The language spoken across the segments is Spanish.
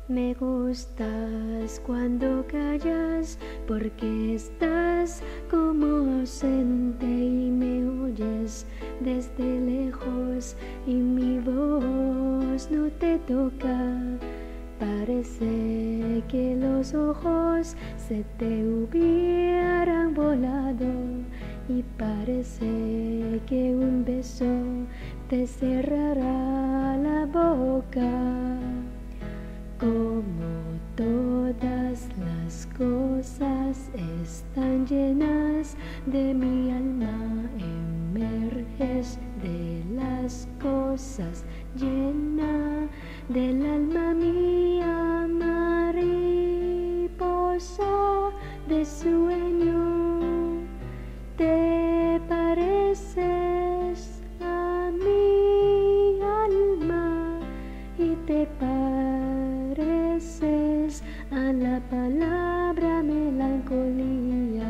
Me gustas cuando callas, porque estás como ausente y me oyes desde lejos y mi voz no te toca. Parece que los ojos se te hubieran volado y parece que un beso te cerrará la boca. Como todas las cosas están llenas de mi alma, emerges de las cosas, llena del alma mía, mariposa de sueño, te pareces a mi alma y te pareces a la palabra melancolía.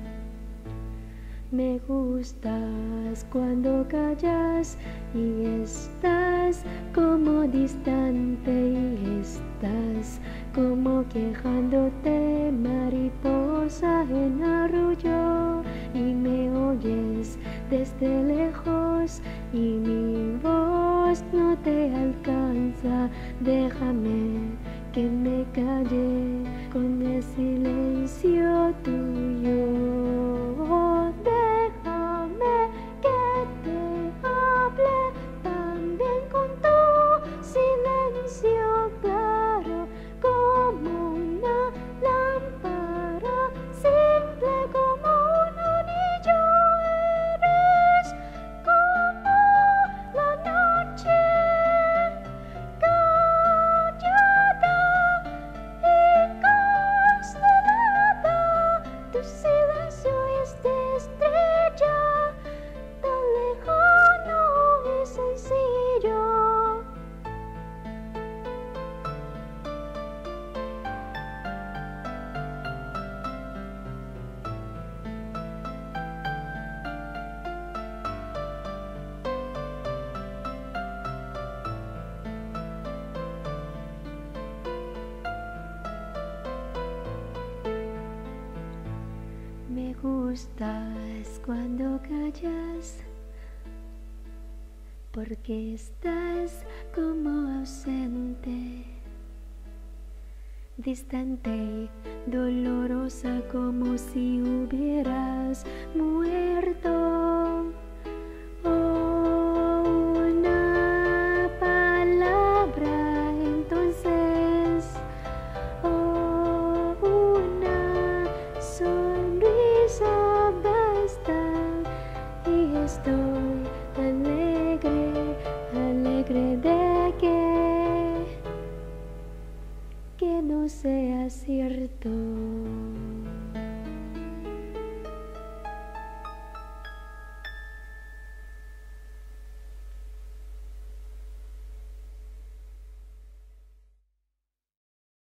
Me gustas cuando callas y estás como distante y estás como quejándote, mariposa en arrullo, y me oyes desde lejos y mi voz no te alcanza. Déjame que me calle con el silencio tuyo. Déjame que te hable también con tu silencio claro, como una lámpara, simple como un anillo. Eres como la noche callada y constelada. Tu silencio es de estrella, tan lejano y sencillo. Me gustas cuando callas, porque estás como ausente, distante y dolorosa, como si hubieras muerto. Oh, una palabra entonces, oh, una sonrisa basta, y estoy alegre, alegre de que no sea cierto.